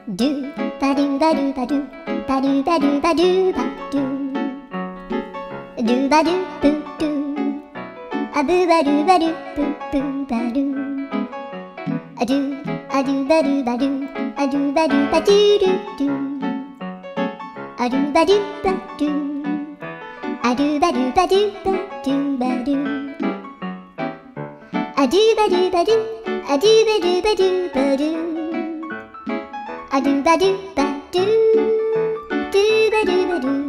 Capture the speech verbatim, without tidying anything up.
ドゥバドゥバドゥバドゥバドゥバドゥバドゥバドゥドゥバドゥブドゥアブバドゥバドゥブブバドゥアドゥアドゥバドゥバドゥアドゥバドゥバドゥドゥドゥアドゥバドゥバドゥアドゥバドゥバドゥバドゥバドゥアドゥバドゥバドゥアドゥバドゥバドゥバドゥアドゥバドゥバドゥドゥバドゥバドゥ